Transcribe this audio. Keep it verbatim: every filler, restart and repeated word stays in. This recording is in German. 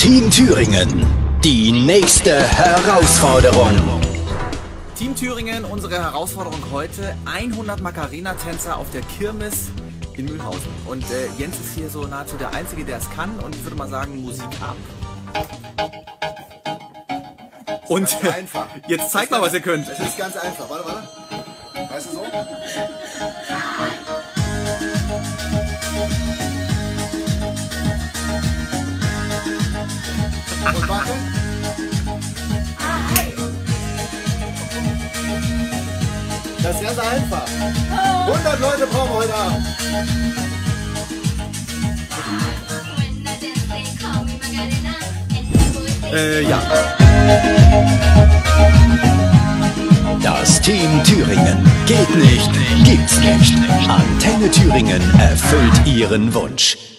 Team Thüringen, die nächste Herausforderung. Team Thüringen, unsere Herausforderung heute, hundert Macarena-Tänzer auf der Kirmes in Mühlhausen. Und äh, Jens ist hier so nahezu der Einzige, der es kann, und ich würde mal sagen, Musik ab. Und ganz einfach. Jetzt zeigt mal, was ihr könnt. Es ist ganz einfach. Warte, warte. Weißt du so? Und warte. Das ist ganz einfach. hundert Leute brauchen wir heute Abend. Äh, ja. Das Team Thüringen geht nicht, gibt's nicht. Antenne Thüringen erfüllt ihren Wunsch.